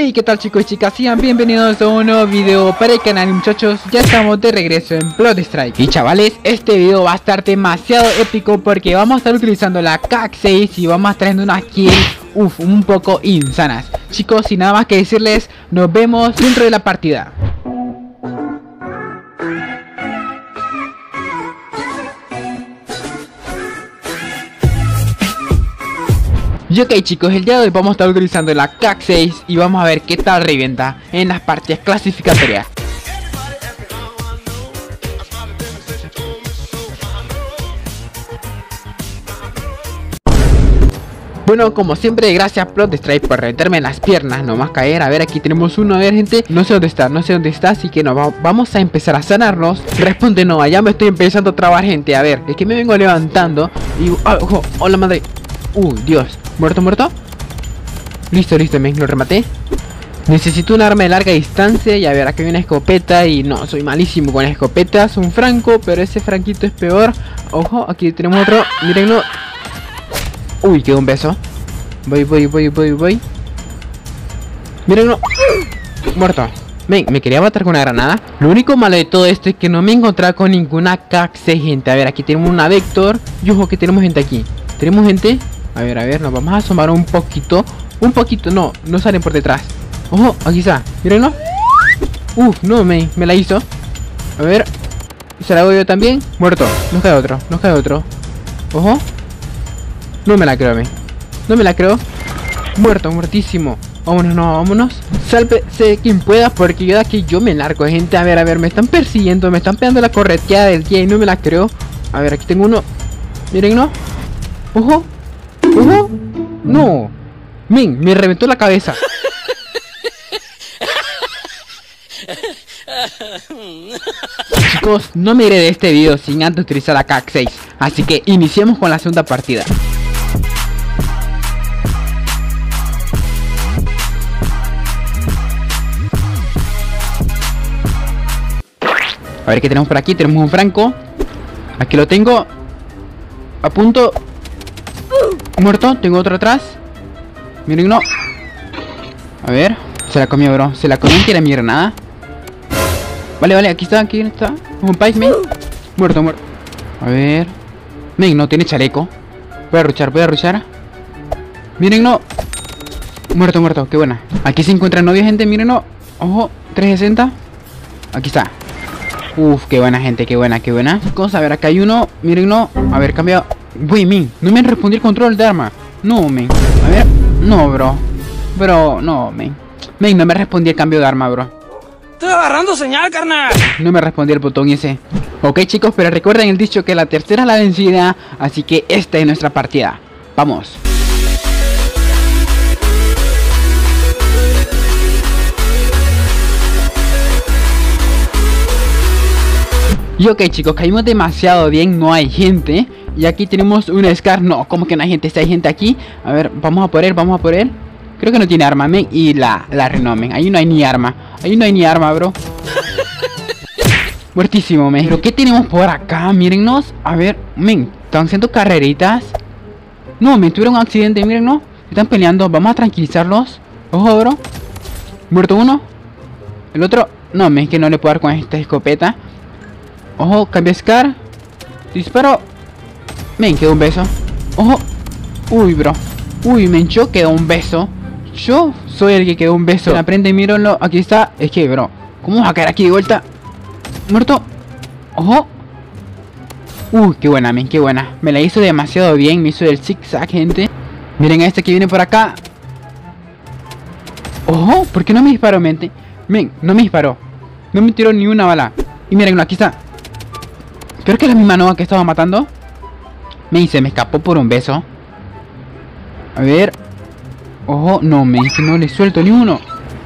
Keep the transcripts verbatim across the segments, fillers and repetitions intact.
Hey, ¿qué tal chicos y chicas? Sean bienvenidos a un nuevo video para el canal, muchachos. Ya estamos de regreso en Blood Strike. Y chavales, este video va a estar demasiado épico porque vamos a estar utilizando la K seis y vamos a estar haciendo unas kills, uff, un poco insanas. Chicos, sin nada más que decirles, nos vemos dentro de la partida. Y ok chicos, el día de hoy vamos a estar utilizando la K seis y vamos a ver qué tal revienta en las partidas clasificatorias. Bueno, como siempre, gracias Blood Strike por reventarme las piernas, no más caer. A ver, aquí tenemos uno, a ver gente, no sé dónde está, no sé dónde está, así que no, va, vamos a empezar a sanarnos. Responde no, allá me estoy empezando a trabar gente, a ver, es que me vengo levantando y... Oh, oh, hola madre. Uy, Dios. ¿Muerto, muerto? Listo, listo, me lo rematé. Necesito un arma de larga distancia. Y a ver, aquí hay una escopeta. Y no, soy malísimo con escopetas. Un franco, pero ese franquito es peor. Ojo, aquí tenemos otro. Mírenlo. Uy, quedó un beso. Voy, voy, voy, voy, voy. Mírenlo. Muerto. Ven, me quería matar con una granada. Lo único malo de todo esto es que no me he encontrado con ninguna K seis, gente. A ver, aquí tenemos una Vector. Y ojo que tenemos gente aquí. Tenemos gente. A ver, a ver, nos vamos a asomar un poquito. Un poquito, no, no salen por detrás. Ojo, aquí está, mírenlo. Uf, no, me, me la hizo. A ver, se la hago yo también. Muerto, nos cae otro, nos cae otro. Ojo. No me la creo a mí. No me la creo. Muerto, muertísimo. Vámonos, no, vámonos. Sálvese quien pueda porque yo de aquí yo me largo, gente. A ver, a ver, me están persiguiendo. Me están pegando la correteada del día y no me la creo. A ver, aquí tengo uno. Mírenlo. Ojo. ¿Ojo? No. Men, me reventó la cabeza. Chicos, no me iré de este video sin antes utilizar la K seis. Así que iniciemos con la segunda partida. A ver qué tenemos por aquí. Tenemos un franco. Aquí lo tengo. A punto. Muerto, tengo otro atrás. Miren, no. A ver, se la comió, bro. Se la comió, que era mi granada. Vale, vale, aquí está, aquí está. Un país, men. Muerto, muerto. A ver. Men, no tiene chaleco. Voy a ruchar, voy a ruchar. Miren, no. Muerto, muerto, qué buena. Aquí se encuentra novia, gente, miren, no. Ojo, trescientos sesenta. Aquí está. Uf, qué buena, gente, qué buena, qué buena. Chicos, a ver, acá hay uno. Miren, no. A ver, cambia. Uy, men, no me han respondido el control de arma. No, men. A ver, no, bro. Bro, no, men. Men, no me respondió el cambio de arma, bro. Estoy agarrando señal, carnal. No me respondió el botón ese. Ok, chicos, pero recuerden el dicho que la tercera es la vencida. Así que esta es nuestra partida. Vamos. Y ok chicos, caímos demasiado bien, no hay gente. Y aquí tenemos un Scar, no, como que no hay gente, si hay gente aquí. A ver, vamos a por él, vamos a por él. Creo que no tiene arma, men, y la, la renomen. Ahí no hay ni arma, ahí no hay ni arma, bro. Muertísimo, men. Pero ¿qué tenemos por acá? Mírennos, a ver, men, están haciendo carreritas. No, men, tuvieron un accidente, mírennos. Están peleando, vamos a tranquilizarlos. Ojo, bro. Muerto uno. El otro, no, men, es que no le puedo dar con esta escopeta. Ojo, cambia Scar. Disparo. Men, quedó un beso. Ojo. Uy, bro. Uy, men, yo quedó un beso. Yo soy el que quedó un beso. Aprende, mírenlo. Aquí está. Es que, bro, ¿cómo va a caer aquí de vuelta? Muerto. Ojo. Uy, qué buena, men, qué buena. Me la hizo demasiado bien. Me hizo el zigzag, gente. Miren a este que viene por acá. Ojo, ¿por qué no me disparó, mente? Men, no me disparó. No me tiró ni una bala. Y miren, aquí está. Creo que es la misma nova que estaba matando. Me se me escapó por un beso. A ver. Ojo, no, me dice, no le suelto ni uno.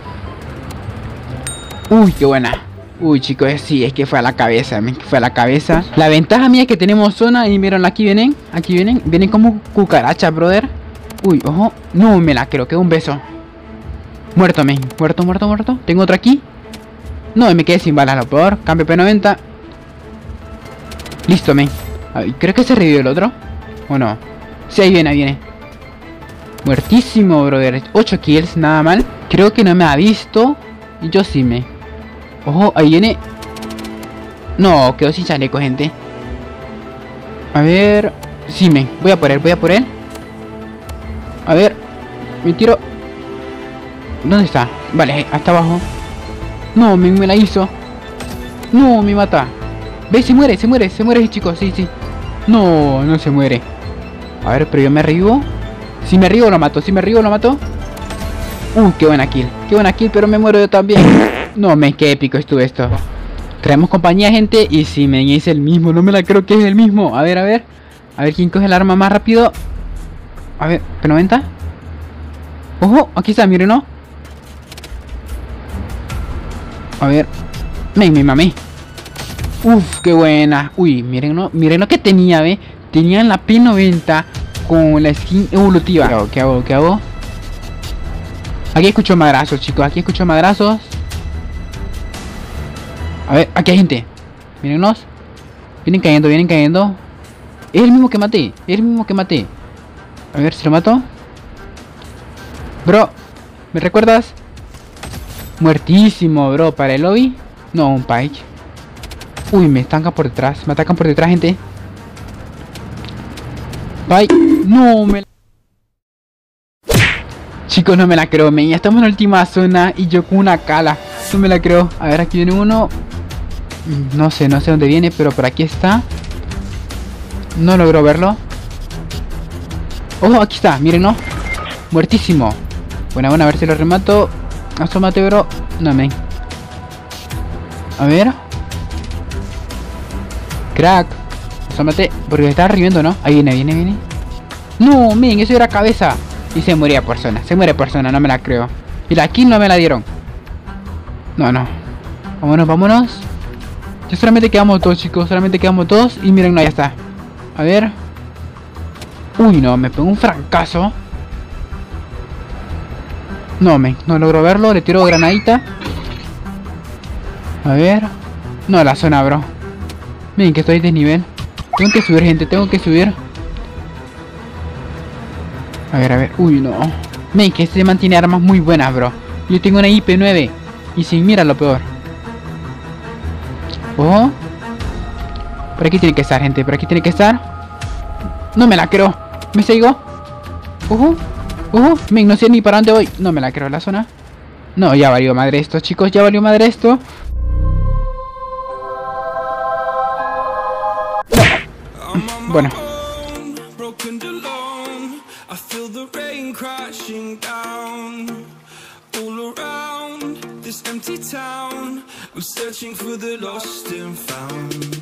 Uy, qué buena. Uy, chicos, sí, es que fue a la cabeza, me fue a la cabeza. La ventaja mía es que tenemos zona. Y miren, aquí vienen, aquí vienen. Vienen como cucarachas, brother. Uy, ojo, no me la creo, quedó un beso. Muerto, men, muerto, muerto, muerto. Tengo otro aquí. No, me quedé sin balas, lo peor. Cambio P noventa. Listo, men. Ay, creo que se revivió el otro. ¿O no? Sí, ahí viene, ahí viene. Muertísimo, brother. ocho kills, nada mal. Creo que no me ha visto. Y yo sí me. Ojo, ahí viene. No, quedó sin chaleco, gente. A ver. Sí me. Voy a por él, voy a por él. A ver. Me tiro. ¿Dónde está? Vale, hasta abajo. No, me, me la hizo. No, me mata. ¿Ves? Se muere, se muere, se muere, chicos. Sí, sí. No, no se muere. A ver, pero yo me arribo. Si me arribo lo mato, si me arribo lo mato. Uh, qué buena kill. Qué buena kill, pero me muero yo también. No, men, qué épico estuvo esto. Traemos compañía, gente. Y si me es el mismo, no me la creo que es el mismo. A ver, a ver. A ver quién coge el arma más rápido. A ver, P noventa. Ojo, aquí está, miren, ¿no? A ver. Men, me mamé. Uf, qué buena. Uy, miren, ¿no? Miren lo que tenía, ¿ve? Tenía la P noventa con la skin evolutiva. ¿Qué hago? ¿Qué hago? ¿Qué hago? Aquí escucho madrazos, chicos. Aquí escucho madrazos. A ver, aquí hay gente. Mírennos. Vienen cayendo, vienen cayendo. Es el mismo que maté. Es el mismo que maté. A ver si lo mato. Bro, ¿me recuerdas? Muertísimo, bro. Para el lobby. No, un pike. Uy, me estancan por detrás. Me atacan por detrás, gente. Pike. No, me... Chicos, no me la creo, men. Ya estamos en la última zona y yo con una cala. No me la creo. A ver, aquí viene uno. No sé, no sé dónde viene, pero por aquí está. No logro verlo. Oh, aquí está, miren, ¿no? Muertísimo. Bueno, bueno, a ver si lo remato. Asómate, bro. No, men. A ver. Crack. Asómate. Porque me está reviviendo, ¿no? Ahí viene, viene, viene. No, men, eso era cabeza. Y se moría persona. Se muere persona, no me la creo. Y la kill no me la dieron. No, no. Vámonos, vámonos. Ya solamente quedamos dos, chicos. Solamente quedamos dos. Y miren, no, ya está. A ver. Uy, no, me pegó un fracaso. No, men, no logro verlo. Le tiro granadita. A ver. No, la zona, bro. Miren que estoy de desnivel. Tengo que subir, gente. Tengo que subir. A ver, a ver. Uy, no. Men, que este man tiene armas muy buenas, bro. Yo tengo una I P nueve. Y sin mira lo peor. Oh. Por aquí tiene que estar, gente. Por aquí tiene que estar. No me la creo. ¿Me sigo? Ojo. Ojo. Men, no sé ni para dónde voy. No me la creo la zona. No, ya valió madre esto, chicos. Ya valió madre esto. No. Bueno. This empty town, I'm searching for the lost and found.